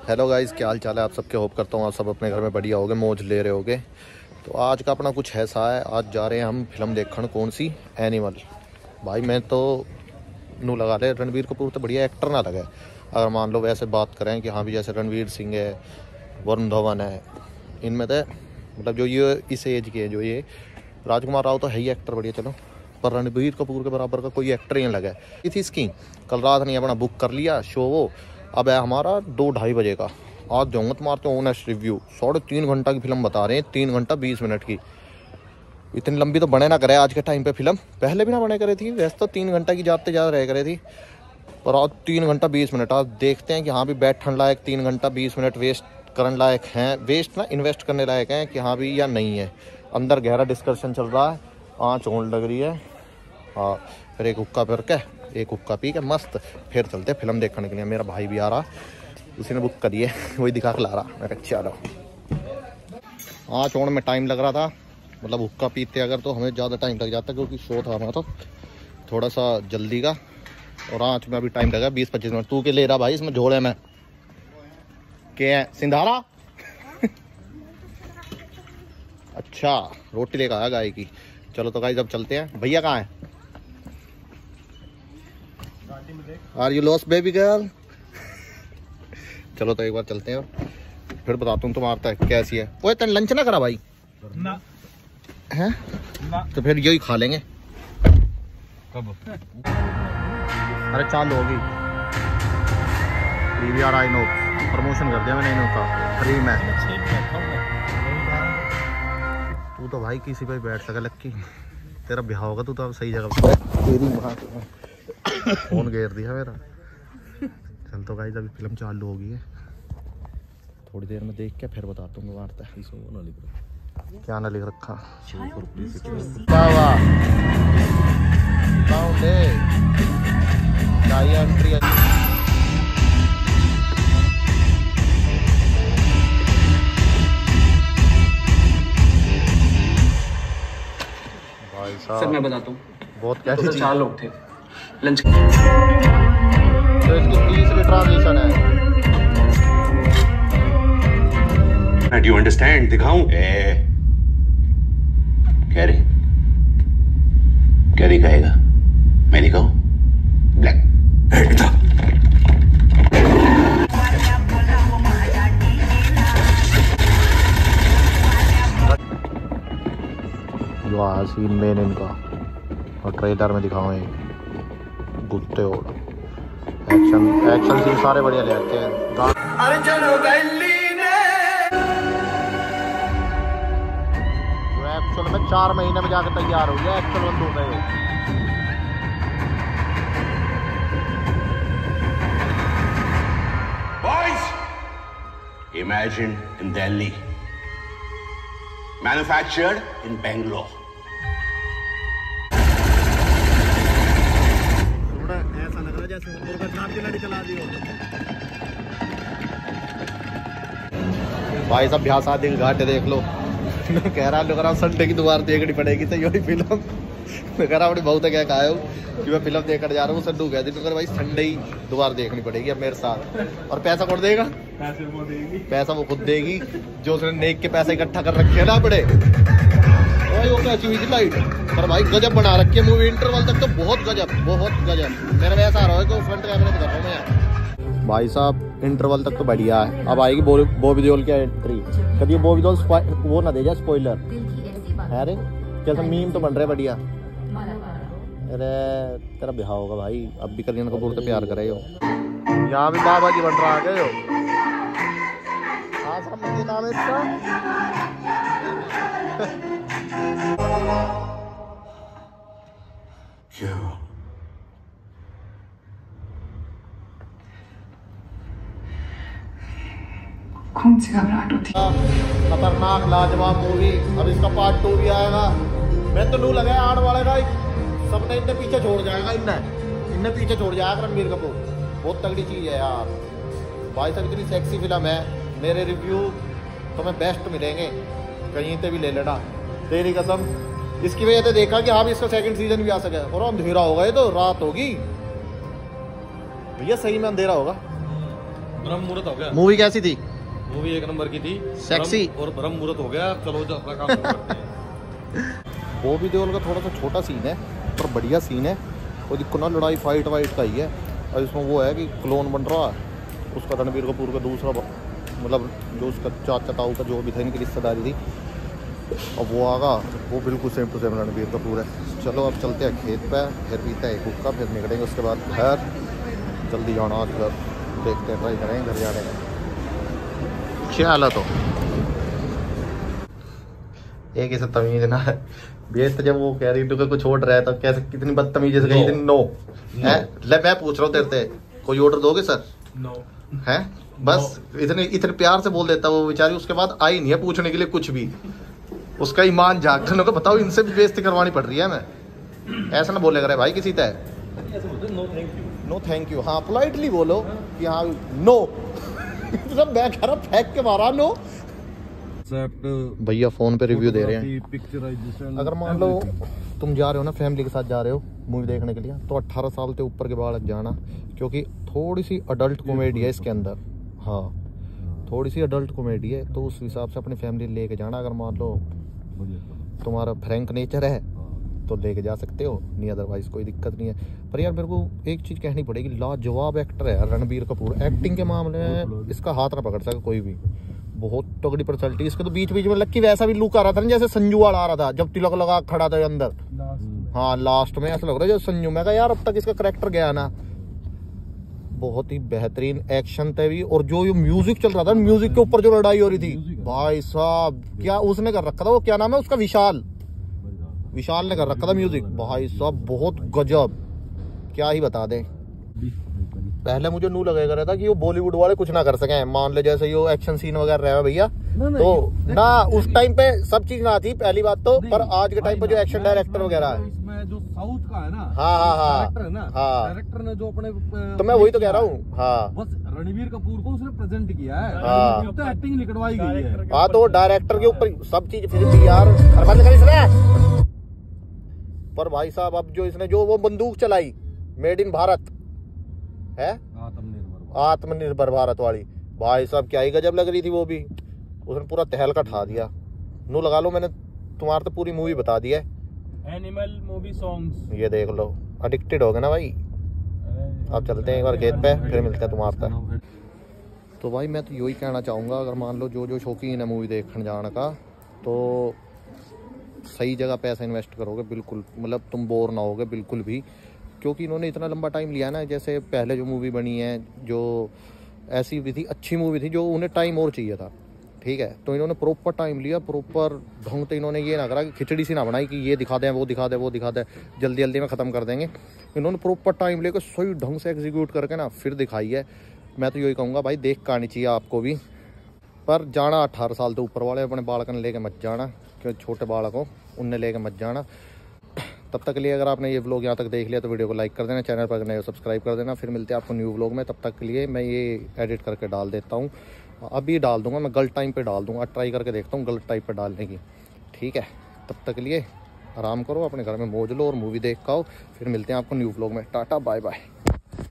Hello guys, क्या हाल चाल है आप सबके। होप करता हूँ आप सब अपने घर में बढ़िया होगे, मौज ले रहे होगे। तो आज का अपना कुछ ऐसा है, आज जा रहे हैं हम फिल्म देखने। कौन सी? एनिमल। भाई मैं तो नू लगा ले, रणबीर कपूर तो बढ़िया एक्टर ना लगे। अगर मान लो वैसे बात करें कि हाँ भी जैसे रणवीर सिंह है, वरुण धवन है, इनमें तो मतलब जो ये इस एज के हैं, जो ये राजकुमार राव तो है ही एक्टर बढ़िया, चलो, पर रणबीर कपूर के बराबर का कोई एक्टर ही नहीं लगा। ये थी इसकी कल रात नहीं अपना बुक कर लिया शो, वो अब है हमारा 2-2:30 बजे का। आज जाऊँगा तुम्हारे ऑनेस्ट रिव्यू। 3.5 घंटा की फिल्म बता रहे हैं, 3 घंटा 20 मिनट की। इतनी लंबी तो बने ना करे आज के टाइम पे फिल्म, पहले भी ना बने करे थी। वैसे तो 3 घंटा की जाते ज़्यादा रह करे थी, पर आज 3 घंटा 20 मिनट। आज देखते हैं कि हाँ भी बैठने लायक 3 घंटा 20 मिनट वेस्ट करने लायक हैं, वेस्ट ना इन्वेस्ट करने लायक हैं कि हाँ भी या नहीं है। अंदर गहरा डिस्कशन चल रहा है, आँच होने लग रही है। हाँ, फिर एक हुक्का फिर के एक हुक्का पी के मस्त फिर चलते फिल्म देखने के लिए। मेरा भाई भी आ रहा, उसी ने बुक करी है, वही दिखा के ला रहा। मैं चलो, आँच होने में टाइम लग रहा था, मतलब हुक्का पीते अगर तो हमें ज़्यादा टाइम लग जाता, क्योंकि शो था हमारा तो थोड़ा सा जल्दी का। और आँच में अभी टाइम लगा 20-25 मिनट। तू के ले रहा भाई इसमें झोले में क्या है? सिंधारा अच्छा, रोटी लेकर आया गाय की। चलो तो गाइस अब चलते हैं। भैया कहाँ है? Are you lost baby girl? चलो तो एक बार चलते हैं, फिर बताता हूँ तुम्हारा कैसी है। वो तेन लंच ना करा भाई? ना है ना, तो फिर यही खा लेंगे। कब? अरे चालू होगी PVR आइनॉक्स, प्रमोशन कर दिया मैंने इनका फ्री में। तू तो भाई किसी पे बैठ सका लक्की, तेरा ब्याह होगा, तू तो अब सही जगह तेरी फोन घेर दिया मेरा। चल तो गाइस अभी फिल्म चालू हो गई है, थोड़ी देर में देख के फिर बताता हूँ वार्ता। क्या ना लिख रखा? एंट्री भाई साहब, सर मैं बताता हूँ, बहुत कैसी तो 4 लोग थे लंच। तो इसकी तीसरी ट्रांजिशन है। Do you understand? दिखाऊं? क्या दिखाएगा? मैं दिखाऊं? ब्लैक। जो सीन मेन इनका, और ट्रेलर में दिखाऊँ गुत्ते और एक्शन सीन सारे बढ़िया ले आते हैं। अरे चलो दिल्ली ने एक्चुअल में 4 महीने में जाकर तैयार हो गया, एक्चुअल बंद हो गए। Boys, imagine in Delhi, manufactured in Bangalore. ऐसा लग रहा है जैसे मुर्गा छाप के लड़ी चला दी हो। भाई सब ब्याह शादी के घाटे देख लो। कह रहा संडे की दोबारा देखनी पड़ेगी तो यही फिल्म। मैं कह रहा अपनी बहुत क्या कहा हूँ कि मैं फिल्म देखकर जा रहा हूँ। संडू कहती तो भाई संडे ही दोबारा देखनी पड़ेगी अब मेरे साथ। और पैसा कौन देगा? पैसा वो खुद देगी, जो उसने नेक के पैसे इकट्ठा कर रखे है ना बड़े। वो कैसी हुई थी लाइट, पर भाई गजब बना रखी है मूवी। इंटरवल तक तो बहुत गजब, बहुत गजब। मेरा वैसा आ रहा है कि फ्रंट कैमरे से कर रहा हूँ मैं। भाई साहब इंटरवल तक तो बढ़िया है। अब आएगी बॉबी देओल की एंट्री। कभी बॉबी देओल वो ना दे जाए स्पॉइलर है रे। कैसा मीम तो बन रहे बढ़िया। अरे तेरा ब्याह होगा भाई, अब भी करीना कपूर से प्यार करे हो। यहाँ भी बाबा जी बन रहा आ गए हो। हाँ साहब, मुझे नाम है इसका क्या? कौन सी घबराहट होती? खतरनाक लाजवाब मूवी। अब इसका पार्ट 2 भी आएगा। मैं तो नू लगा आड़ वाले का सबने इन्हें पीछे छोड़ जाएगा। इन्हें पीछे छोड़ जाएगा रणबीर कपूर। बहुत तगड़ी चीज़ है यार। भाई साहब इतनी सेक्सी फिल्म है। मेरे रिव्यू तुम्हें बेस्ट मिलेंगे, कहीं से भी ले लेना तेरी कसम। इसकी वजह से देखा कि हाँ भी इसका सेकंड सीजन भी आ सके। और अंधेरा होगा, ये तो रात होगी भैया, सही में अंधेरा होगा। ब्रह्म मुहूर्त हो गया। मूवी कैसी थी? मूवी एक नंबर की थी, सेक्सी और ब्रह्म मुहूर्त हो गया। चलो जो अपना काम शुरू करते हैं। बॉबी देओल का थोड़ा सा छोटा सीन है पर बढ़िया सीन है। कोई दिक्कत ना, लड़ाई फाइट वाइट का ही है। और इसमें वो है कि क्लोन बन रहा है उसका रणबीर कपूर का दूसरा, मतलब जो उसका चाचा ताऊ का जो भी था, इनकी रिश्तेदारी थी। अब वो आगा, वो बिल्कुल same to same Ranbir Kapoor है। चलो अब चलते हैं खेत पे, फिर पीते हैं एक हुक्का, फिर निकलेंगे उसके बाद घर। जल्दी जाना आज घर, देखते हैं, ट्राई करेंगे घर जाने का। चलो तो एक ऐसा तमीज ना बेस, तो जब वो कह रही थी कुछ ऑर्डर है तो कैसे कितनी बदतमीजी से कही थी नो है। ले मैं पूछ रहा हूँ तेरे से, कोई ऑर्डर दोगे सर? नो है बस इतने प्यार से बोल देता वो बेचारी, उसके बाद आई नहीं है पूछने के लिए कुछ भी। उसका ईमान झाकने को बताओ, इनसे भी बेइज्जती करवानी पड़ रही है हमें। ऐसा ना बोलेगा रे भाई किसी तय। No thank you, no thank you, हाँ पोलाइटली बोलो कि हाँ नो। सब मैं कह रहा फेंक के मारा नो। भैया फोन पे रिव्यू दे रहे हैं। अगर मान लो तुम जा रहे हो ना, फैमिली के साथ जा रहे हो मूवी देखने के लिए, तो 18 साल से ऊपर के बालक जाना, क्योंकि थोड़ी सी अडल्ट कॉमेडी है इसके अंदर। हाँ थोड़ी सी अडल्ट कॉमेडी है, तो उस हिसाब से अपनी फैमिली लेके जाना। अगर मान लो तुम्हारा फ्रैंक नेचर है तो लेके जा सकते हो, नहीं अदरवाइज कोई दिक्कत नहीं है। पर यार मेरे को एक चीज़ कहनी पड़ेगी, लाजवाब एक्टर है रणबीर कपूर। एक्टिंग के मामले में इसका हाथ ना पकड़ सके कोई भी, बहुत तगड़ी पर्सनैलिटी। इसके तो बीच बीच में लक्की वैसा भी लुक आ रहा था ना जैसे संजू वाला आ रहा था, जब तिलक लगा खड़ा था अंदर। हाँ लास्ट में ऐसा लग रहा है जैसे संजू। मैं कहा यार अब तक इसका करेक्टर गया ना। बहुत ही बेहतरीन एक्शन थे भी, और जो म्यूजिक चल रहा था, म्यूजिक के ऊपर जो लड़ाई हो रही थी भाई साहब, क्या उसने कर रखा था, वो क्या नाम है उसका, विशाल ने कर रखा था म्यूजिक भाई साहब, बहुत गजब। क्या ही बता दें। पहले मुझे नू लगेगा रहता कि वो बॉलीवुड वाले कुछ ना कर सके। मान ले जैसे यो एक्शन सीन वगैरह रहे भैया, तो ना उस टाइम पे सब चीज ना थी पहली बात तो, पर आज के टाइम पे जो एक्शन डायरेक्टर वगैरह है, इसमें जो साउथ का है ना, हाँ डायरेक्टर है ना, डायरेक्टर ने जो अपने, तो मैं वही तो कह रहा हूँ। हाँ बस रणबीर कपूर को उसने प्रेजेंट किया है, हाँ। तो एक्टिंग निकलवाई गई है। हाँ तो डायरेक्टर के ऊपर सब चीज, फिर भी यार बंद कर इसने। पर भाई साहब अब जो इसने जो वो बंदूक चलाई मेड इन भारत है, आत्मनिर्भर भारत वाली, भाई साहब क्या ही गजब लग रही थी वो भी। उसने पूरा तहलका ठा दिया। नू लगा लो, मैंने तुम्हारे तो पूरी मूवी बता दी है। एनिमल मूवी सॉन्ग्स ये देख लो, एडिक्टेड हो गए ना भाई। अब चलते हैं एक बार खेत पे, फिर मिलते हैं तुम्हारे तक। तो भाई मैं तो यही कहना चाहूँगा, अगर मान लो जो शौकीन है मूवी देखने जाने का, तो सही जगह पैसा इन्वेस्ट करोगे बिल्कुल, मतलब तुम बोर ना होगे बिल्कुल भी। क्योंकि इन्होंने इतना लंबा टाइम लिया ना, जैसे पहले जो मूवी बनी है जो ऐसी भी थी, अच्छी मूवी थी, जो उन्हें टाइम और चाहिए था, ठीक है, तो इन्होंने प्रॉपर टाइम लिया, प्रॉपर ढंग से इन्होंने ये ना करा कि खिचड़ी सी ना बनाई कि ये दिखा दें वो दिखा दें वो दिखा दें, जल्दी जल्दी में ख़त्म कर देंगे। इन्होंने प्रॉपर टाइम लेकर सही ढंग से एग्जीक्यूट करके ना फिर दिखाई है। मैं तो यही कहूँगा भाई देख के आनी चाहिए आपको भी, पर जाना 18 साल से ऊपर वाले अपने बालक ने लेके मत जाना, क्योंकि छोटे बालक हो उनने लेके मत जाना। तब तक के लिए अगर आपने ये व्लॉग यहाँ तक देख लिया तो वीडियो को लाइक कर देना, चैनल पर नए हो सब्सक्राइब कर देना। फिर मिलते हैं आपको न्यू व्लॉग में, तब तक के लिए मैं ये एडिट करके डाल देता हूँ। अभी डाल दूंगा मैं, गलत टाइम पे डाल दूंगा, ट्राई करके देखता हूँ गलत टाइम पे डालने की, ठीक है। तब तक के लिए आराम करो, अपने घर में मौज लो और मूवी देख के आओ। फिर मिलते हैं आपको न्यू व्लॉग में। Tata bye bye.